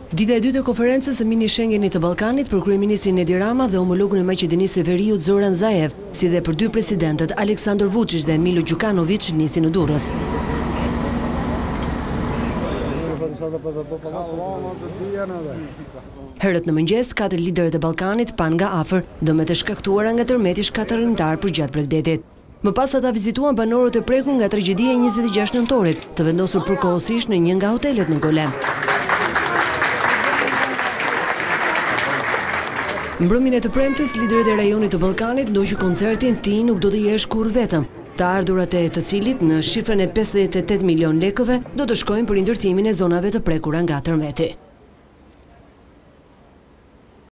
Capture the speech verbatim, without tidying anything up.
Dita e dytë e konferencës së mini Schengenit të Ballkanit për kryeministrin Edi Rama dhe homologun e Maqedonisë së Veriut Zoran Zaev, si dhe për dy presidentët Aleksandar Vučić dhe Milo Đukanović nisi në Durrës. Herët në mëngjes, katër liderët e Ballkanit pan nga afër dëmet e shkaktuara nga tërmeti shkatërrimtar përgjatë Bregdetit. Më pas ata vizituan banorët e prekur nga tragjedia e njëzet e gjashtë nëntorit, të vendosur përkohësisht në një nga hotelet në Golem. Mbrëmjen e të premtes, liderët e rajonit të Ballkanit ndoqën koncertin Ti nuk do të jesh kur vetëm, të ardhurat e të cilit në shifrën e pesëdhjetë e tetë milion lekëve do të shkojnë për ndërtimin e zonave të prekura nga tërmeti.